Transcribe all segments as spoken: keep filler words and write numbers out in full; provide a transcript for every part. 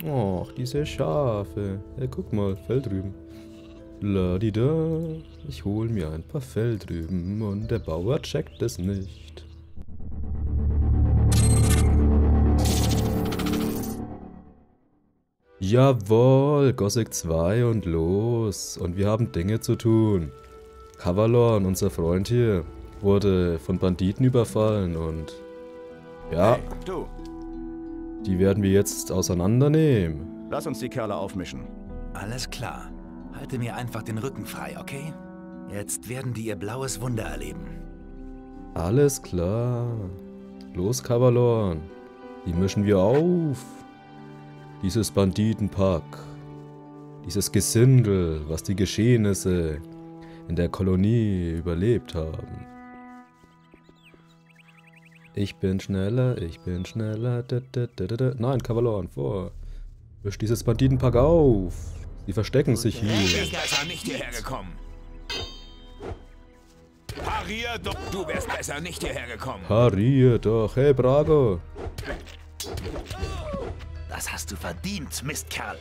Och, diese Schafe. Hey, guck mal, Fell drüben. Ladida, ich hol mir ein paar Fell drüben und der Bauer checkt es nicht. Jawohl, Gothic zwei und los. Und wir haben Dinge zu tun. Kavalorn, unser Freund hier, wurde von Banditen überfallen und... Ja, Hey, du, die werden wir jetzt auseinandernehmen. lass uns die Kerle aufmischen. Alles klar. Halte mir einfach den Rücken frei, okay? Jetzt werden die ihr blaues Wunder erleben. Alles klar. Los, Kavalorn. Die mischen wir auf. Dieses Banditenpack. Dieses Gesindel, was die Geschehnisse in der Kolonie überlebt haben. Ich bin schneller, ich bin schneller. Da, da, da, da, da. Nein, Kavalorn, vor. Misch dieses Banditenpack auf. Sie verstecken sich Du hier. wärst besser nicht hierher gekommen. Parier doch. Du wärst besser nicht hierher gekommen. Parier doch. Hey, Brago. Das hast du verdient, Mistkerl.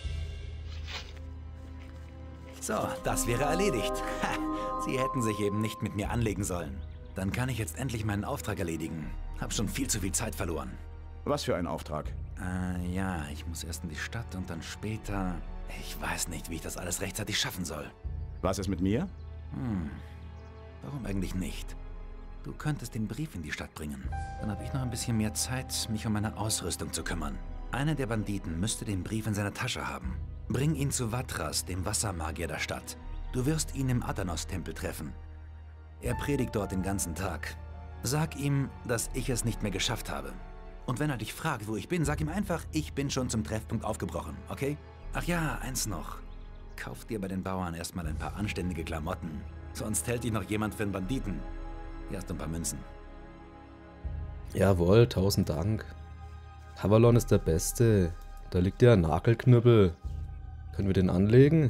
So, das wäre erledigt. Ha, Sie hätten sich eben nicht mit mir anlegen sollen. Dann kann ich jetzt endlich meinen Auftrag erledigen. Hab schon viel zu viel Zeit verloren. Was für ein Auftrag? Äh, ja, ich muss erst in die Stadt und dann später... Ich weiß nicht, wie ich das alles rechtzeitig schaffen soll. Was ist mit mir? Hm, warum eigentlich nicht? Du könntest den Brief in die Stadt bringen. Dann habe ich noch ein bisschen mehr Zeit, mich um meine Ausrüstung zu kümmern. Einer der Banditen müsste den Brief in seiner Tasche haben. Bring ihn zu Vatras, dem Wassermagier der Stadt. Du wirst ihn im Adanos-Tempel treffen. Er predigt dort den ganzen Tag. Sag ihm, dass ich es nicht mehr geschafft habe. Und wenn er dich fragt, wo ich bin, sag ihm einfach, ich bin schon zum Treffpunkt aufgebrochen, okay? Ach ja, eins noch. Kauf dir bei den Bauern erstmal ein paar anständige Klamotten. Sonst hält dich noch jemand für einen Banditen. Hier hast du ein paar Münzen. Jawohl, tausend Dank. Kavalorn ist der Beste. Da liegt ja ein Nagelknüppel. Können wir den anlegen?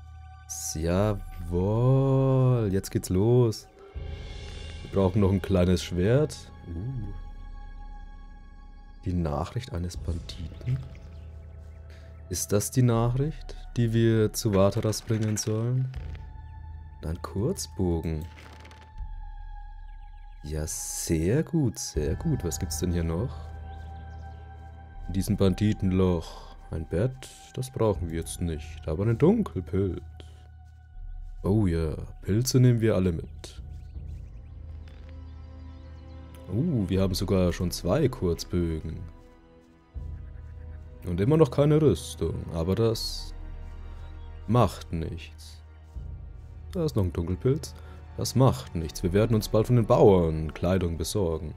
Jawohl, jetzt geht's los. Wir brauchen noch ein kleines Schwert. Uh. Die Nachricht eines Banditen? Ist das die Nachricht, die wir zu Vatras bringen sollen? Ein Kurzbogen. Ja, sehr gut, sehr gut. Was gibt's denn hier noch? In diesem Banditenloch. Ein Bett, das brauchen wir jetzt nicht. Aber einen Dunkelpilz. Oh ja, Pilze nehmen wir alle mit. Uh, wir haben sogar schon zwei Kurzbögen. Und immer noch keine Rüstung. Aber das macht nichts. Da ist noch ein Dunkelpilz. Das macht nichts. Wir werden uns bald von den Bauern Kleidung besorgen.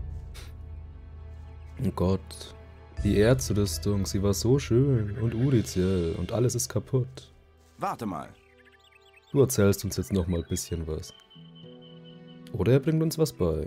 Oh Gott. Die Erzrüstung, sie war so schön. Und Uriziel. Und alles ist kaputt. Warte mal. Du erzählst uns jetzt noch mal ein bisschen was. Oder er bringt uns was bei.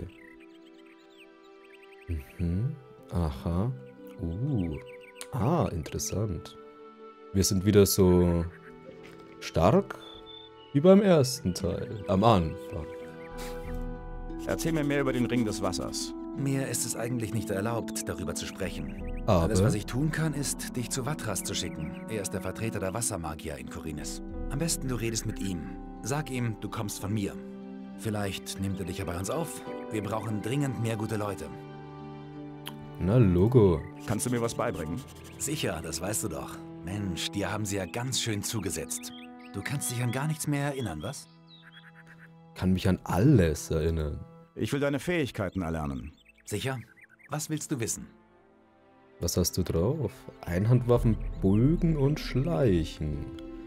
Mhm. Aha. Uh. Ah, interessant. Wir sind wieder so stark wie beim ersten Teil. Am Anfang. Erzähl mir mehr über den Ring des Wassers. Mir ist es eigentlich nicht erlaubt, darüber zu sprechen. Aber Alles, was ich tun kann, ist, dich zu Vatras zu schicken. Er ist der Vertreter der Wassermagier in Khorinis. Am besten du redest mit ihm. Sag ihm, du kommst von mir. Vielleicht nimmt er dich ja bei uns auf. Wir brauchen dringend mehr gute Leute. Na, Logo. Kannst du mir was beibringen? Sicher, das weißt du doch. Mensch, dir haben sie ja ganz schön zugesetzt. Du kannst dich an gar nichts mehr erinnern, was? Kann mich an alles erinnern. Ich will deine Fähigkeiten erlernen. Sicher? Was willst du wissen? Was hast du drauf? Einhandwaffen, Bogen und Schleichen.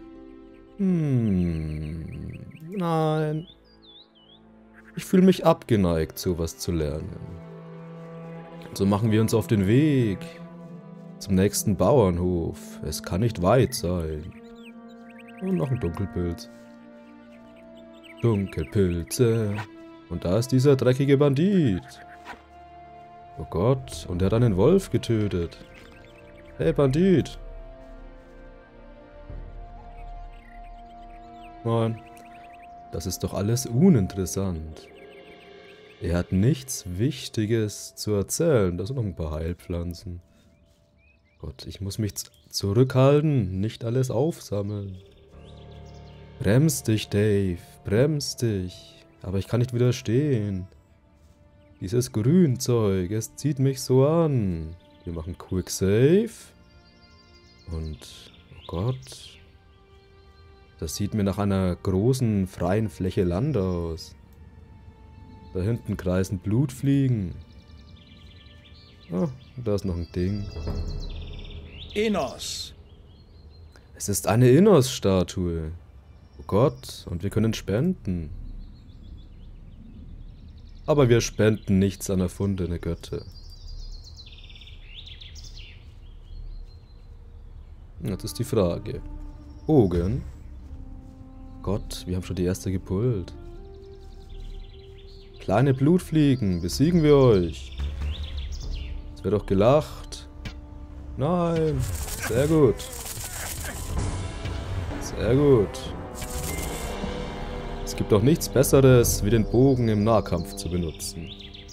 Hm. Nein. Ich fühle mich abgeneigt, sowas zu lernen. So machen wir uns auf den Weg zum nächsten Bauernhof. Es kann nicht weit sein. Und noch ein Dunkelpilz. Dunkelpilze. Und da ist dieser dreckige Bandit. Oh Gott, und er hat einen Wolf getötet. Hey, Bandit. Nein, das ist doch alles uninteressant. Er hat nichts Wichtiges zu erzählen. Da sind noch ein paar Heilpflanzen. Gott, ich muss mich zurückhalten, nicht alles aufsammeln. Brems dich, Dave, brems dich. Aber ich kann nicht widerstehen. Dieses Grünzeug, es zieht mich so an. Wir machen Quick Save. Und, oh Gott. Das sieht mir nach einer großen, freien Fläche Land aus. Da hinten kreisen Blutfliegen. Ah, da ist noch ein Ding. Innos! Es ist eine Innos-Statue. Oh Gott, und wir können spenden. Aber wir spenden nichts an erfundene Götter. Jetzt ist die Frage. Bogen? Gott, wir haben schon die erste gepult. Kleine Blutfliegen, besiegen wir euch. Es wird doch gelacht. Nein, sehr gut. Sehr gut. Es gibt doch nichts Besseres, wie den Bogen im Nahkampf zu benutzen.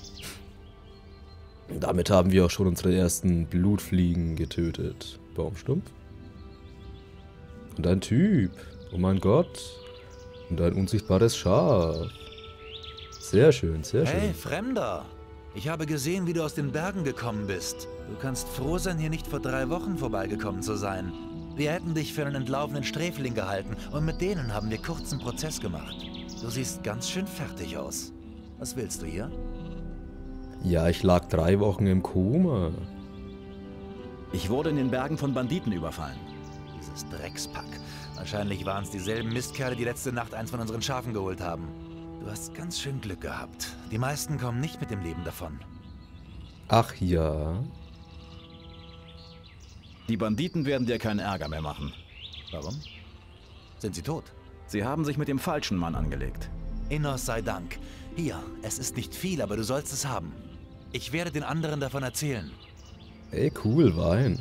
Damit haben wir auch schon unsere ersten Blutfliegen getötet. Baumstumpf. Und ein Typ. Oh mein Gott. Und ein unsichtbares Schaf. Sehr schön, sehr schön. Hey, Fremder. Ich habe gesehen, wie du aus den Bergen gekommen bist. Du kannst froh sein, hier nicht vor drei Wochen vorbeigekommen zu sein. Wir hätten dich für einen entlaufenen Sträfling gehalten und mit denen haben wir kurzen Prozess gemacht. Du siehst ganz schön fertig aus. Was willst du hier? Ja, ich lag drei Wochen im Koma. Ich wurde in den Bergen von Banditen überfallen. Dieses Dreckspack. Wahrscheinlich waren es dieselben Mistkerle, die letzte Nacht eins von unseren Schafen geholt haben. Du hast ganz schön Glück gehabt. Die meisten kommen nicht mit dem Leben davon. Ach ja. Die Banditen werden dir keinen Ärger mehr machen. Warum? Sind sie tot? Sie haben sich mit dem falschen Mann angelegt. Innos sei Dank. Hier, es ist nicht viel, aber du sollst es haben. Ich werde den anderen davon erzählen. Ey, cool, Wein.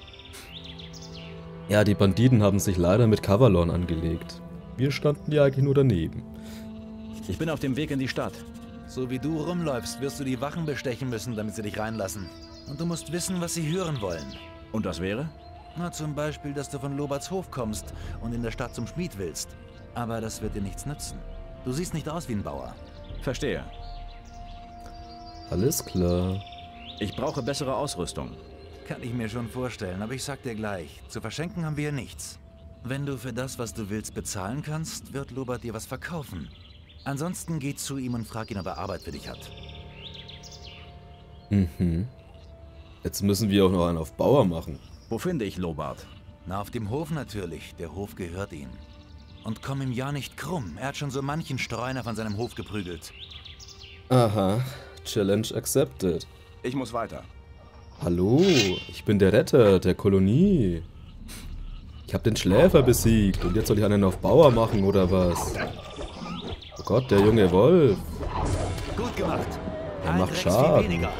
Ja, die Banditen haben sich leider mit Kavalon angelegt. Wir standen ja eigentlich nur daneben. Ich bin auf dem Weg in die Stadt. So wie du rumläufst, wirst du die Wachen bestechen müssen, damit sie dich reinlassen. Und du musst wissen, was sie hören wollen. Und das wäre? Na, zum Beispiel, dass du von Loberts Hof kommst und in der Stadt zum Schmied willst. Aber das wird dir nichts nützen. Du siehst nicht aus wie ein Bauer. Verstehe. Alles klar. Ich brauche bessere Ausrüstung. Kann ich mir schon vorstellen, aber ich sag dir gleich, zu verschenken haben wir nichts. Wenn du für das, was du willst, bezahlen kannst, wird Lobert dir was verkaufen. Ansonsten geh zu ihm und frag ihn, ob er Arbeit für dich hat. Mhm. Jetzt müssen wir auch noch einen auf Bauer machen. Wo finde ich Lobart? Na, auf dem Hof natürlich. Der Hof gehört ihm. Und komm ihm ja nicht krumm. Er hat schon so manchen Streuner von seinem Hof geprügelt. Aha. Challenge accepted. Ich muss weiter. Hallo, ich bin der Retter der Kolonie. Ich habe den Schläfer besiegt und jetzt soll ich einen auf Bauer machen, oder was? Oh Gott, der junge Wolf. Gut gemacht. Er Ein macht Drecksvieh Schaden. weniger.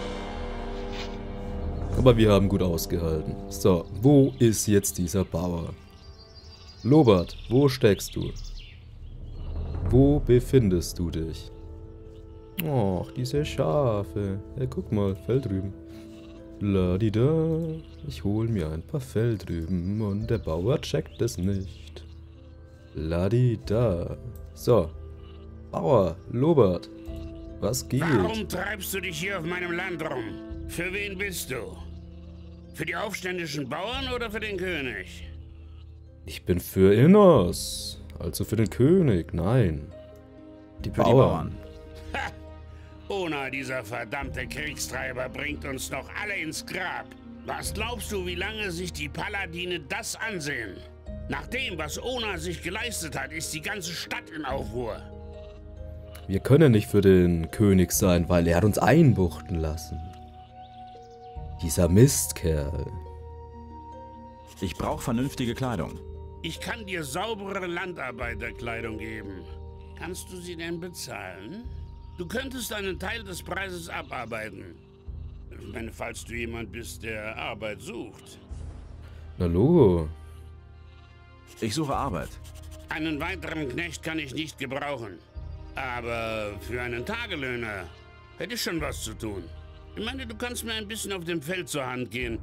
Aber wir haben gut ausgehalten. So, wo ist jetzt dieser Bauer? Lobert, wo steckst du? Wo befindest du dich? Och, diese Schafe. Hey, guck mal, Fell drüben. Ladida, ich hol mir ein paar Fell drüben und der Bauer checkt es nicht. Ladida. So, Bauer, Lobert, was geht? Warum treibst du dich hier auf meinem Land rum? Für wen bist du? Für die aufständischen Bauern oder für den König? Ich bin für Innos, also für den König, nein. Die Für Bauern. die Bauern. Ha! Ona, dieser verdammte Kriegstreiber, bringt uns noch alle ins Grab. Was glaubst du, wie lange sich die Paladine das ansehen? Nach dem, was Ona sich geleistet hat, ist die ganze Stadt in Aufruhr. Wir können nicht für den König sein, weil er hat uns einbuchten lassen. Dieser Mistkerl. Ich brauche vernünftige Kleidung. Ich kann dir saubere Landarbeiterkleidung geben. Kannst du sie denn bezahlen? Du könntest einen Teil des Preises abarbeiten. Wenn, falls du jemand bist, der Arbeit sucht. Na Logo. Ich suche Arbeit. Einen weiteren Knecht kann ich nicht gebrauchen. Aber für einen Tagelöhner hätte ich schon was zu tun. Ich meine, du kannst mir ein bisschen auf dem Feld zur Hand gehen.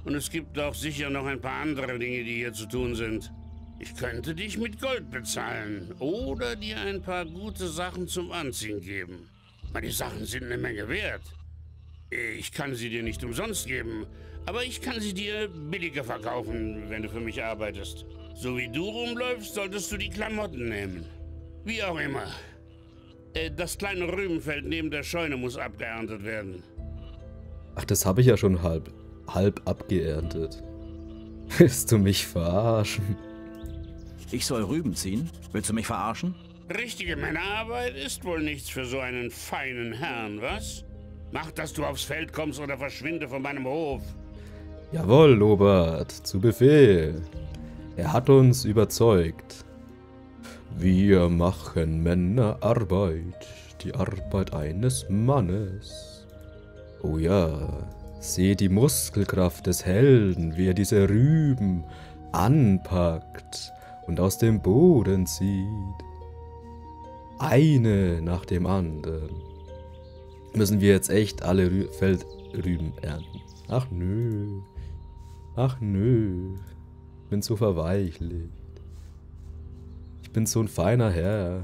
Und es gibt auch sicher noch ein paar andere Dinge, die hier zu tun sind. Ich könnte dich mit Gold bezahlen oder dir ein paar gute Sachen zum Anziehen geben. Die Sachen sind eine Menge wert. Ich kann sie dir nicht umsonst geben, aber ich kann sie dir billiger verkaufen, wenn du für mich arbeitest. So wie du rumläufst, solltest du die Klamotten nehmen. Wie auch immer. Das kleine Rübenfeld neben der Scheune muss abgeerntet werden. Ach, das habe ich ja schon halb, halb abgeerntet. Willst du mich verarschen? Ich soll Rüben ziehen? Willst du mich verarschen? Richtige Männerarbeit ist wohl nichts für so einen feinen Herrn, was? Mach, dass du aufs Feld kommst oder verschwinde von meinem Hof. Jawohl, Lobart, zu Befehl. Er hat uns überzeugt. Wir machen Männerarbeit, die Arbeit eines Mannes. Oh ja, seht die Muskelkraft des Helden, wie er diese Rüben anpackt und aus dem Boden zieht. Eine nach dem anderen. Müssen wir jetzt echt alle Rü Feldrüben ernten? Ach nö. Ach nö. Ich bin so verweichlicht. Ich bin so ein feiner Herr.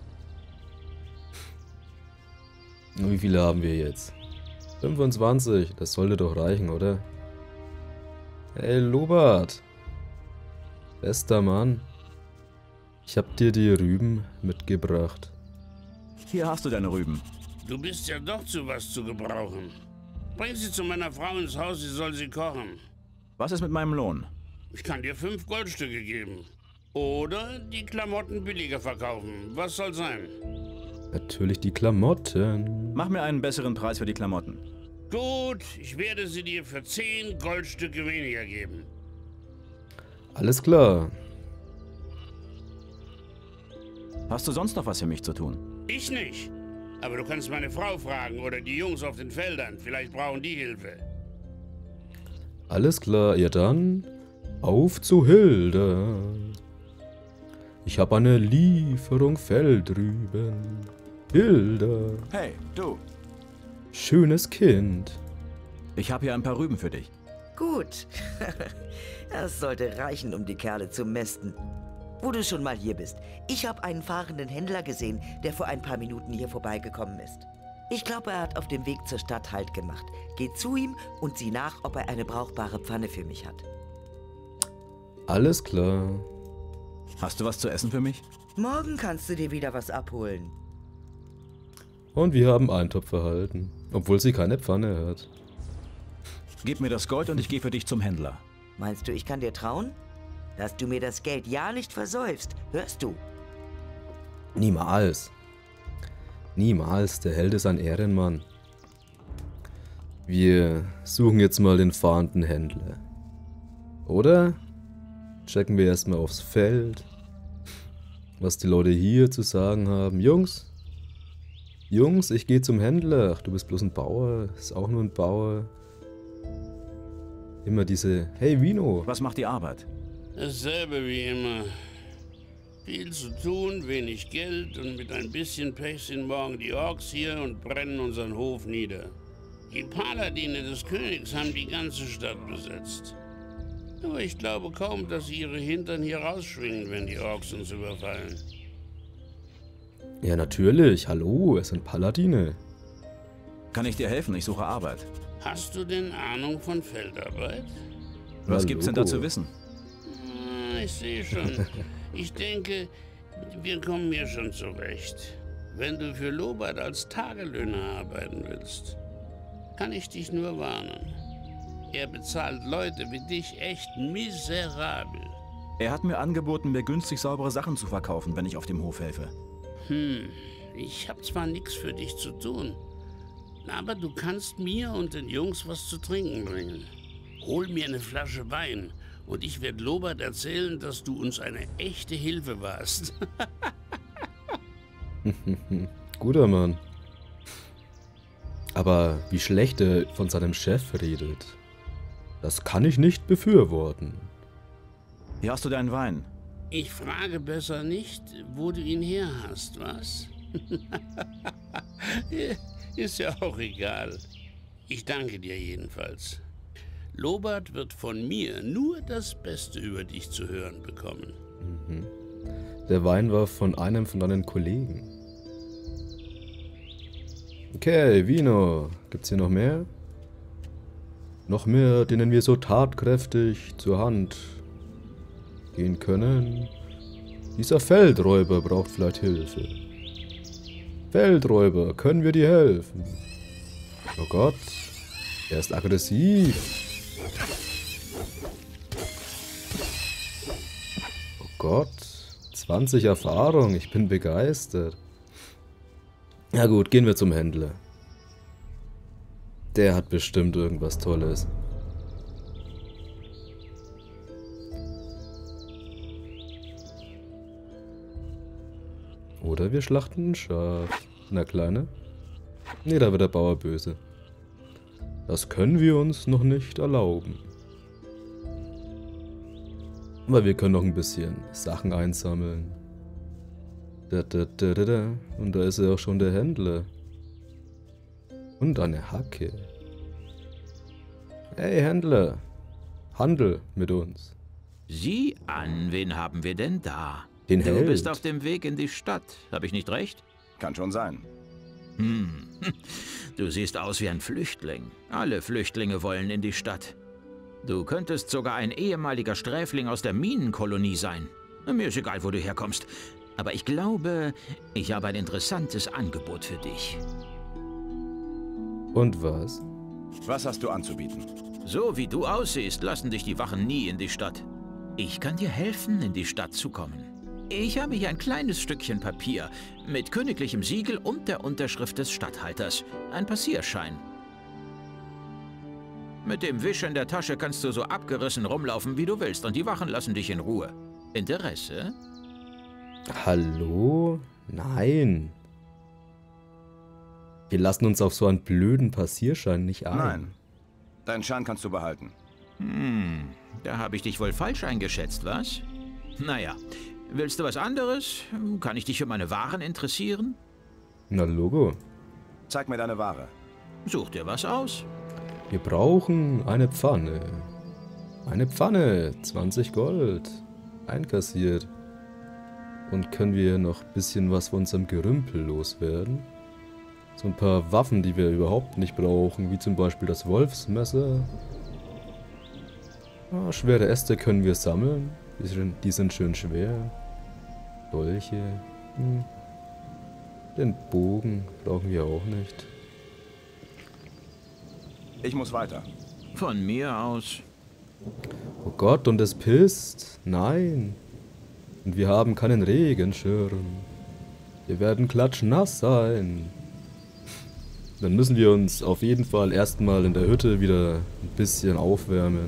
Und wie viele haben wir jetzt? fünfundzwanzig. Das sollte doch reichen, oder? Hey, Lobart. Bester Mann. Ich hab dir die Rüben mitgebracht. Hier hast du deine Rüben. Du bist ja doch zu was zu gebrauchen. Bring sie zu meiner Frau ins Haus, sie soll sie kochen. Was ist mit meinem Lohn? Ich kann dir fünf Goldstücke geben. Oder die Klamotten billiger verkaufen. Was soll sein? Natürlich die Klamotten. Mach mir einen besseren Preis für die Klamotten. Gut, ich werde sie dir für zehn Goldstücke weniger geben. Alles klar. Hast du sonst noch was für mich zu tun? Ich nicht. Aber du kannst meine Frau fragen oder die Jungs auf den Feldern. Vielleicht brauchen die Hilfe. Alles klar, ihr dann. Auf zu Hilda. Ich habe eine Lieferung Feldrüben. Hilda. Hey, du. Schönes Kind. Ich habe hier ein paar Rüben für dich. Gut. Das sollte reichen, um die Kerle zu mästen. Wo du schon mal hier bist. Ich habe einen fahrenden Händler gesehen, der vor ein paar Minuten hier vorbeigekommen ist. Ich glaube, er hat auf dem Weg zur Stadt Halt gemacht. Geh zu ihm und sieh nach, ob er eine brauchbare Pfanne für mich hat. Alles klar. Hast du was zu essen für mich? Morgen kannst du dir wieder was abholen. Und wir haben Eintopf erhalten, obwohl sie keine Pfanne hat. Gib mir das Gold und ich gehe für dich zum Händler. Meinst du, ich kann dir trauen? Dass du mir das Geld ja nicht versäufst, hörst du? Niemals. Niemals, der Held ist ein Ehrenmann. Wir suchen jetzt mal den fahrenden Händler. Oder? Checken wir erstmal aufs Feld, was die Leute hier zu sagen haben. Jungs? Jungs, ich gehe zum Händler. Ach, du bist bloß ein Bauer. Ist auch nur ein Bauer. Immer diese, hey Vino. Was macht die Arbeit? Dasselbe wie immer. Viel zu tun, wenig Geld und mit ein bisschen Pech sind morgen die Orks hier und brennen unseren Hof nieder. Die Paladine des Königs haben die ganze Stadt besetzt. Aber ich glaube kaum, dass sie ihre Hintern hier rausschwingen, wenn die Orks uns überfallen. Ja, natürlich. Hallo, es sind Paladine. Kann ich dir helfen? Ich suche Arbeit. Hast du denn Ahnung von Feldarbeit? Was Na, gibt's denn Logo. da zu wissen? Ah, ich sehe schon. Ich denke, wir kommen hier schon zurecht. Wenn du für Lobart als Tagelöhner arbeiten willst, kann ich dich nur warnen. Er bezahlt Leute wie dich echt miserabel. Er hat mir angeboten, mir günstig saubere Sachen zu verkaufen, wenn ich auf dem Hof helfe. Hm, ich habe zwar nichts für dich zu tun, aber du kannst mir und den Jungs was zu trinken bringen. Hol mir eine Flasche Wein und ich werde Lobart erzählen, dass du uns eine echte Hilfe warst. Guter Mann. Aber wie schlecht er von seinem Chef redet, das kann ich nicht befürworten. Hier hast du deinen Wein. Ich frage besser nicht, wo du ihn her hast, was? Ist ja auch egal. Ich danke dir jedenfalls. Lobart wird von mir nur das Beste über dich zu hören bekommen. Mhm. Der Wein war von einem von deinen Kollegen. Okay, Vino. Gibt's hier noch mehr? Noch mehr, denen wir so tatkräftig zur Hand gehen können. Dieser Feldräuber braucht vielleicht Hilfe. Feldräuber, können wir dir helfen? Oh Gott, er ist aggressiv. Oh Gott, zwanzig Erfahrung, ich bin begeistert. Na gut, gehen wir zum Händler. Der hat bestimmt irgendwas Tolles. Oder wir schlachten ein Schaf. Na, Kleine? Nee, da wird der Bauer böse. Das können wir uns noch nicht erlauben. Aber wir können noch ein bisschen Sachen einsammeln. Da, da, da, da, da. Und da ist ja auch schon der Händler. Und eine Hacke. Hey Händler, handel mit uns. Sieh an, wen haben wir denn da? Den Du Held. bist auf dem Weg in die Stadt, habe ich nicht recht? Kann schon sein. Hm, du siehst aus wie ein Flüchtling. Alle Flüchtlinge wollen in die Stadt. Du könntest sogar ein ehemaliger Sträfling aus der Minenkolonie sein. Mir ist egal, wo du herkommst. Aber ich glaube, ich habe ein interessantes Angebot für dich. Und was? Was hast du anzubieten? So wie du aussiehst, lassen dich die Wachen nie in die Stadt. Ich kann dir helfen, in die Stadt zu kommen. Ich habe hier ein kleines Stückchen Papier mit königlichem Siegel und der Unterschrift des Statthalters. Ein Passierschein. Mit dem Wisch in der Tasche kannst du so abgerissen rumlaufen, wie du willst, und die Wachen lassen dich in Ruhe. Interesse? Hallo? Nein. Wir lassen uns auf so einen blöden Passierschein nicht ein. Nein. Deinen Schein kannst du behalten. Hm, da habe ich dich wohl falsch eingeschätzt, was? Naja, willst du was anderes? Kann ich dich für meine Waren interessieren? Na Logo. Zeig mir deine Ware. Such dir was aus. Wir brauchen eine Pfanne. Eine Pfanne. zwanzig Gold. Einkassiert. Und können wir noch ein bisschen was von unserem Gerümpel loswerden? So ein paar Waffen, die wir überhaupt nicht brauchen, wie zum Beispiel das Wolfsmesser. Ah, schwere Äste können wir sammeln. Die sind, die sind schön schwer. Dolche. Hm. Den Bogen brauchen wir auch nicht. Ich muss weiter. Von mir aus. Oh Gott, und es pisst. Nein. Und wir haben keinen Regenschirm. Wir werden klatschnass sein. Dann müssen wir uns auf jeden Fall erstmal in der Hütte wieder ein bisschen aufwärmen.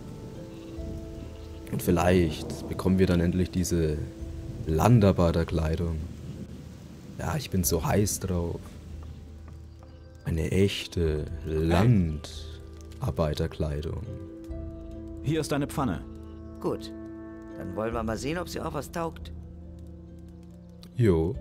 Und vielleicht bekommen wir dann endlich diese Landarbeiterkleidung. Ja, ich bin so heiß drauf. Eine echte Landarbeiterkleidung. Hier ist deine Pfanne. Gut. Dann wollen wir mal sehen, ob sie auch was taugt. Jo.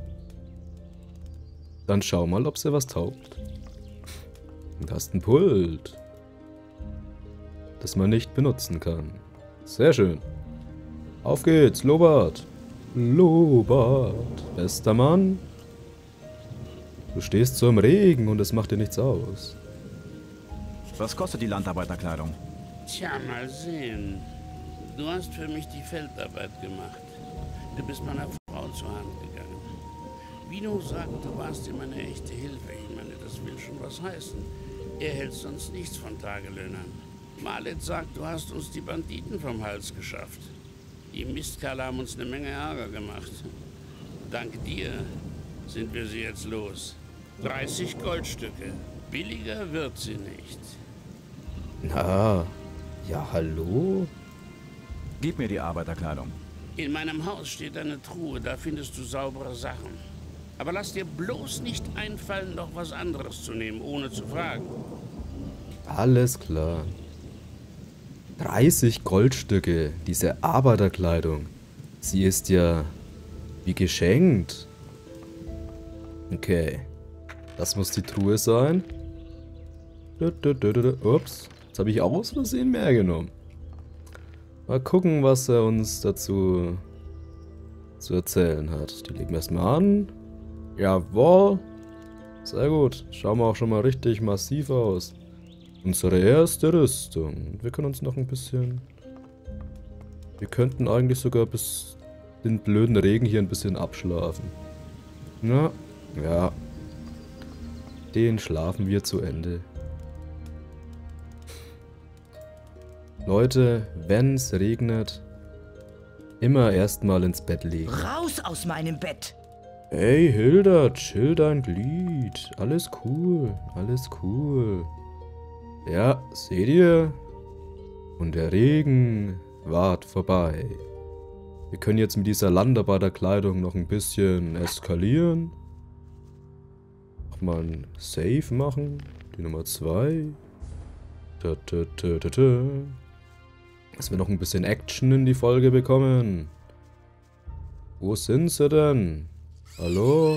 Dann schau mal, ob sie was taugt. Du hast ein Pult, das man nicht benutzen kann. Sehr schön. Auf geht's, Lobart. Lobart, bester Mann. Du stehst so im Regen und es macht dir nichts aus. Was kostet die Landarbeiterkleidung? Tja, mal sehen. Du hast für mich die Feldarbeit gemacht. Du bist meiner Frau zur Hand gegangen. Vino sagt, du warst ihm eine echte Hilfe. Ich meine, das will schon was heißen. Er hält sonst nichts von Tagelöhnern. Malet sagt, du hast uns die Banditen vom Hals geschafft. Die Mistkerle haben uns eine Menge Ärger gemacht. Dank dir sind wir sie jetzt los. dreißig Goldstücke. Billiger wird sie nicht. Na, ja hallo? Gib mir die Arbeiterkleidung. In meinem Haus steht eine Truhe, da findest du saubere Sachen. Aber lass dir bloß nicht einfallen, noch was anderes zu nehmen, ohne zu fragen. Alles klar. dreißig Goldstücke, diese Arbeiterkleidung. Sie ist ja wie geschenkt. Okay. Das muss die Truhe sein. Ups. Jetzt habe ich aus Versehen mehr genommen. Mal gucken, was er uns dazu zu erzählen hat. Die legen wir erstmal an. Jawohl. Sehr gut. Schauen wir auch schon mal richtig massiv aus. Unsere erste Rüstung. Wir können uns noch ein bisschen... Wir könnten eigentlich sogar bis den blöden Regen hier ein bisschen abschlafen. Na, ja. Den schlafen wir zu Ende. Leute, wenn es regnet, immer erstmal ins Bett legen. Raus aus meinem Bett! Ey, Hilda, chill dein Glied. Alles cool, alles cool. Ja, seht ihr? Und der Regen ward vorbei. Wir können jetzt mit dieser Landarbeiterkleidung noch ein bisschen eskalieren. Nochmal ein Save machen. Die Nummer zwei. Da, da, da, da, da. Dass wir noch ein bisschen Action in die Folge bekommen. Wo sind sie denn? Hallo?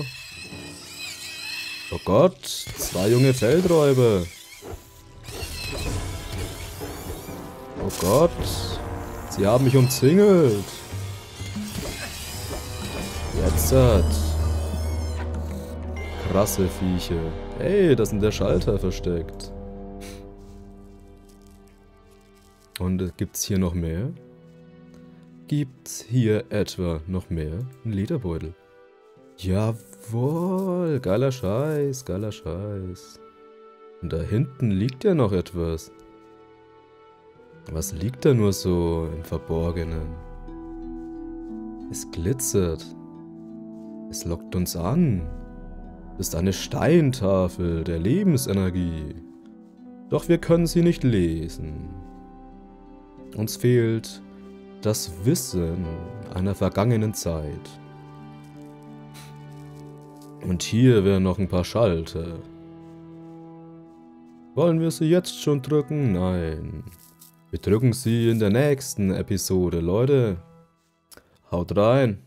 Oh Gott, zwei junge Feldräuber. Oh Gott, sie haben mich umzingelt. Jetzt hat. Krasse Viecher. Hey, da sind der Schalter versteckt. Und gibt's hier noch mehr? Gibt's hier etwa noch mehr? Ein Lederbeutel. Jawohl, geiler Scheiß, geiler Scheiß. Und da hinten liegt ja noch etwas. Was liegt da nur so im Verborgenen? Es glitzert. Es lockt uns an. Es ist eine Steintafel der Lebensenergie. Doch wir können sie nicht lesen. Uns fehlt das Wissen einer vergangenen Zeit. Und hier wären noch ein paar Schalter. Wollen wir sie jetzt schon drücken? Nein. Wir drücken sie in der nächsten Episode, Leute. Haut rein.